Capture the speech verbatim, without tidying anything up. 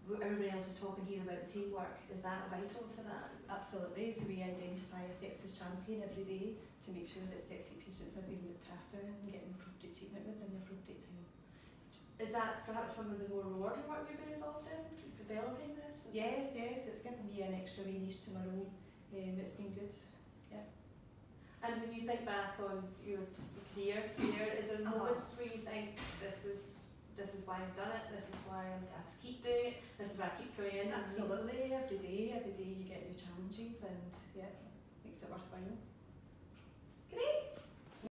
everybody else was talking here about the teamwork. Is that vital to that? Absolutely. So we identify a sepsis champion every day to make sure that septic patients are being looked after and getting appropriate treatment within the appropriate time. Is that perhaps one of the more rewarding work you've been involved in, developing this? Is yes, yes, it's given me an extra wee niche to my role. Um, it's been good, yeah. And when you think back on your career, career is there moments uh-huh. where you think this is this is why I've done it, this is why I'm, I just keep doing it, this is why I keep going in? Absolutely, every day, every day you get new challenges and yeah, makes it worthwhile. Great!